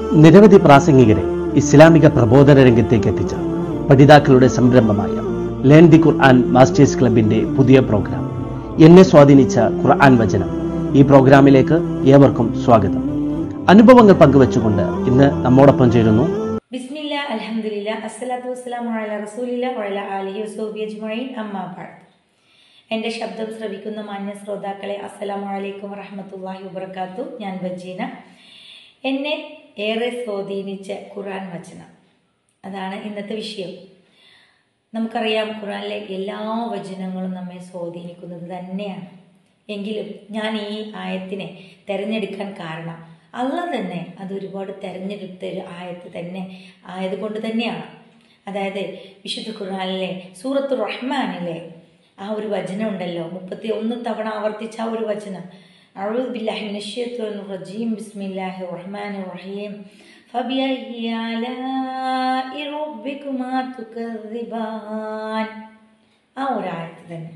നിരവധി പ്രാസംഗികരെ ഇസ്ലാമിക പ്രബോധന രംഗത്തേക്ക് എത്തിച്ച പഠിതാക്കളുടെ സംരംഭമായ ലേൺ ദി ഖുർആൻ മാസ്റ്റേഴ്സ് ക്ലബിന്റെ പുതിയ പ്രോഗ്രാം എന്നെ സ്വാധീനിച്ച ഖുർആൻ വചനം. ഈ പ്രോഗ്രാമിലേക്ക് ഏവർക്കും സ്വാഗതം. അനുഭവങ്ങൾ പങ്കുവെച്ചുകൊണ്ട് ഇന്ന് നമ്മോടൊപ്പം ചേരുന്നു ബിസ്മില്ലാ അൽഹംദുലില്ലാ അസ്സലാത്തു വസ്സലാമു അലാ റസൂലില്ലാ വഅലാ ആലിഹി വസഹ്ബിഹി അജ്മഈൻ അമ്മാ ബഅദ്. എൻ്റെ ശബ്ദം ശ്രവിക്കുന്ന മാന്യ ശ്രോതാക്കളെ അസ്സലാമു അലൈക്കും വറഹ്മത്തുള്ളാഹി വബറകാതുഹു. ഞാൻ വജീന. എന്നെ ഏറെ സ്വാധീനിച്ച ഖുർആൻ വചനം, അതാണ് ഇന്നത്തെ വിഷയം. നമുക്കറിയാം, ഖുർആനിലെ എല്ലാ വചനങ്ങളും നമ്മെ സ്വാധീനിക്കുന്നത് തന്നെയാണ്. എങ്കിലും ഞാൻ ഈ ആയത്തിനെ തിരഞ്ഞെടുക്കാൻ കാരണം അല്ലാഹ് തന്നെ അത് ഒരുപാട് തിരഞ്ഞെടുത്ത ഒരു ആയത്ത് തന്നെ ആയതുകൊണ്ട് തന്നെയാണ്. അതായത് വിശുദ്ധ ഖുർആനിലെ സൂറത്തുർ റഹ്മാനിലെ ആ ഒരു വചനം ഉണ്ടല്ലോ, 31 തവണ ആവർത്തിച്ച ആ ഒരു വചനം, അഊദു ബില്ലാഹി മിനശ് ശൈത്വാനിർ റജീം ബിസ്മില്ലാഹിർ റഹ്മാനിർ റഹീം ഫബിഅയ്യി ആലാഇ റബ്ബികുമാ തുകദ്ദിബാൻ. ആ ഒരു ആയത്ത് തന്നെ.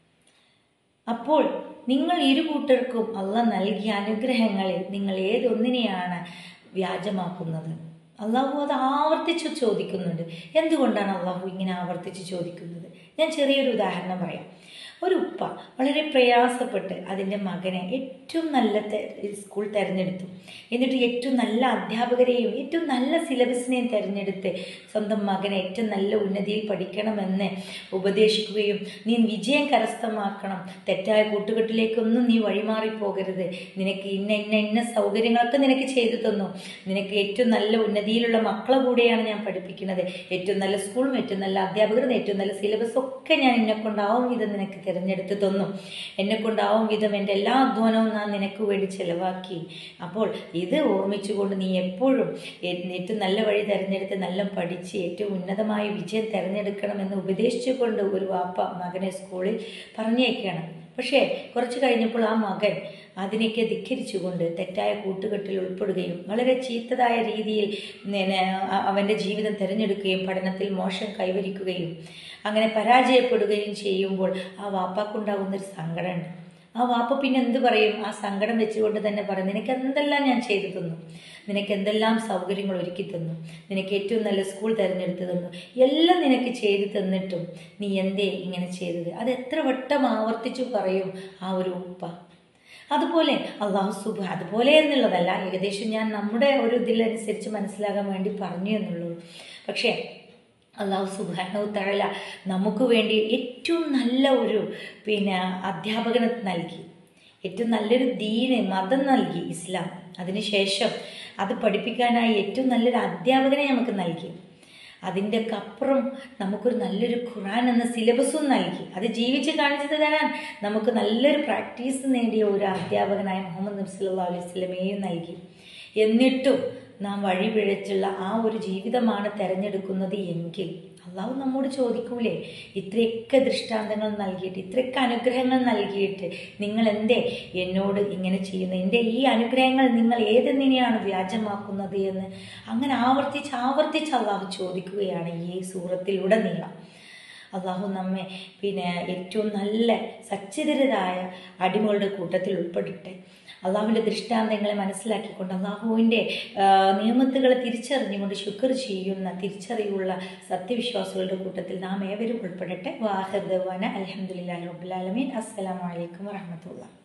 അപ്പോൾ നിങ്ങൾ ഇരു കൂട്ടർക്കും അള്ളാഹ് നൽകിയ അനുഗ്രഹങ്ങളിൽ നിങ്ങൾ ഏതൊന്നിനെയാണ് വ്യാജമാക്കുന്നത്? അള്ളാഹു അത് ആവർത്തിച്ച് ചോദിക്കുന്നുണ്ട്. എന്തുകൊണ്ടാണ് അള്ളാഹു ഇങ്ങനെ ആവർത്തിച്ച് ചോദിക്കുന്നത്? ഞാൻ ചെറിയൊരു ഉദാഹരണം പറയാം. ഒരു ഉപ്പ വളരെ പ്രയാസപ്പെട്ട് അതിൻ്റെ മകനെ ഏറ്റവും നല്ല സ്കൂൾ തിരഞ്ഞെടുത്തു. എന്നിട്ട് ഏറ്റവും നല്ല അധ്യാപകരെയും ഏറ്റവും നല്ല സിലബസിനെയും തിരഞ്ഞെടുത്ത് സ്വന്തം മകനെ ഏറ്റവും നല്ല ഉന്നതിയിൽ പഠിക്കണമെന്ന് ഉപദേശിക്കുകയും, നീ വിജയം കരസ്ഥമാക്കണം, തെറ്റായ കൂട്ടുകെട്ടിലേക്കൊന്നും നീ വഴിമാറിപ്പോകരുത്, നിനക്ക് ഇന്ന ഇന്ന ഇന്ന സൗകര്യങ്ങളൊക്കെ നിനക്ക് ചെയ്തു തന്നു, നിനക്ക് ഏറ്റവും നല്ല ഉന്നതിയിലുള്ള മക്കളെ കൂടെയാണ് ഞാൻ പഠിപ്പിക്കുന്നത്, ഏറ്റവും നല്ല സ്കൂളും ഏറ്റവും നല്ല അധ്യാപകരും ഏറ്റവും നല്ല സിലബസും ഒക്കെ ഞാൻ എന്നെക്കൊണ്ടാവും വിധം നിനക്ക് തിരഞ്ഞെടുത്ത് തന്നു, എന്നെക്കൊണ്ടാവും വിധം എൻ്റെ എല്ലാ അധ്വാനവും ഞാൻ നിനക്ക് വേണ്ടി ചെലവാക്കി. അപ്പോൾ ഇത് ഓർമ്മിച്ചുകൊണ്ട് നീ എപ്പോഴും ഏറ്റവും നല്ല വഴി തിരഞ്ഞെടുത്ത് നല്ല പഠിച്ച് ഏറ്റവും ഉന്നതമായ വിജയം തിരഞ്ഞെടുക്കണമെന്ന് ഉപദേശിച്ചുകൊണ്ട് ഒരു വാപ്പ മകനെ സ്കൂളിൽ പറഞ്ഞേക്കാണ്. പക്ഷേ കുറച്ച് കഴിഞ്ഞപ്പോൾ ആ മകൻ അതിനൊക്കെ ധിക്കരിച്ചുകൊണ്ട് തെറ്റായ കൂട്ടുകെട്ടിൽ ഉൾപ്പെടുകയും വളരെ ചീത്തതായ രീതിയിൽ അവൻ്റെ ജീവിതം തിരഞ്ഞെടുക്കുകയും പഠനത്തിൽ മോശം കൈവരിക്കുകയും അങ്ങനെ പരാജയപ്പെടുകയും ചെയ്യുമ്പോൾ ആ വാപ്പാക്കുണ്ടാകുന്നൊരു സങ്കടമുണ്ട്. ആ വാപ്പ പിന്നെ എന്ത് പറയും? ആ സങ്കടം വെച്ചുകൊണ്ട് തന്നെ പറയും, നിനക്ക് എന്തെല്ലാം ഞാൻ ചെയ്തു തന്നു, നിനക്ക് എന്തെല്ലാം സൗകര്യങ്ങൾ ഒരുക്കി തന്നു, നിനക്ക് ഏറ്റവും നല്ല സ്കൂൾ തിരഞ്ഞെടുത്ത് തന്നു, എല്ലാം നിനക്ക് ചെയ്തു തന്നിട്ടും നീ എന്തേ ഇങ്ങനെ ചെയ്തത്? അത് എത്ര വട്ടം ആവർത്തിച്ചു പറയും ആ ഒരു ഉപ്പ. അതുപോലെ അള്ളാഹു സുബ്ഹാനഹു, അതുപോലെ എന്നുള്ളതല്ല, ഏകദേശം ഞാൻ നമ്മുടെ ഒരു ഇതിലനുസരിച്ച് മനസ്സിലാകാൻ വേണ്ടി പറഞ്ഞു എന്നുള്ളൂ. പക്ഷേ അള്ളാഹു സുബ്ഹാനഹു തആല നമുക്ക് വേണ്ടി ഏറ്റവും നല്ല ഒരു അധ്യാപകനെ നൽകി, ഏറ്റവും നല്ലൊരു ദീന് മതം നൽകി, ഇസ്ലാം. അതിനുശേഷം അത് പഠിപ്പിക്കാനായി ഏറ്റവും നല്ലൊരു അധ്യാപകനെ നമുക്ക് നൽകി. അതിൻ്റെ അപ്പുറം നമുക്കൊരു നല്ലൊരു ഖുർആൻ എന്ന സിലബസും നൽകി. അത് ജീവിച്ച് കാണിച്ചു തരാൻ നമുക്ക് നല്ലൊരു പ്രാക്ടീസ് നേടിയ ഒരു അധ്യാപകനായ മുഹമ്മദ് നബി സല്ലല്ലാഹു അലൈഹി വസല്ലമയെയും നൽകി. എന്നിട്ടും നാം വഴിപിഴച്ചുള്ള ആ ഒരു ജീവിതമാണ് തിരഞ്ഞെടുക്കുന്നത് എങ്കിൽ അള്ളാഹു നമ്മോട് ചോദിക്കൂലേ, ഇത്രയൊക്കെ ദൃഷ്ടാന്തങ്ങൾ നൽകിയിട്ട്, ഇത്രയൊക്കെ അനുഗ്രഹങ്ങൾ നൽകിയിട്ട് നിങ്ങൾ എന്തേ എന്നോട് ഇങ്ങനെ ചെയ്യുന്നത്? എൻ്റെ ഈ അനുഗ്രഹങ്ങൾ നിങ്ങൾ ഏതെന്നിനെയാണ് വ്യാജമാക്കുന്നത് എന്ന് അങ്ങനെ ആവർത്തിച്ച് അള്ളാഹു ചോദിക്കുകയാണ് ഈ സൂറത്തിലുടനീളം. അള്ളാഹു നമ്മെ ഏറ്റവും നല്ല സച്ചരിതരായ അടിമകളുടെ കൂട്ടത്തിൽ ഉൾപ്പെടട്ടെ. അള്ളാഹുവിൻ്റെ ദൃഷ്ടാന്തങ്ങളെ മനസ്സിലാക്കിക്കൊണ്ട് അള്ളാഹുവിൻ്റെ നിയമത്തുകളെ തിരിച്ചറിഞ്ഞുകൊണ്ട് ശുക്ർ ചെയ്യുന്ന തിരിച്ചറിവുള്ള സത്യവിശ്വാസികളുടെ കൂട്ടത്തിൽ നാം ഏവരും ഉൾപ്പെടട്ടെ. വാഹിർ ദഅ്വാന അൽഹംദുലില്ലാഹി റബ്ബിൽ ആലമീൻ. അസ്സലാമു അലൈക്കും വറഹ്മത്തുള്ളാഹി.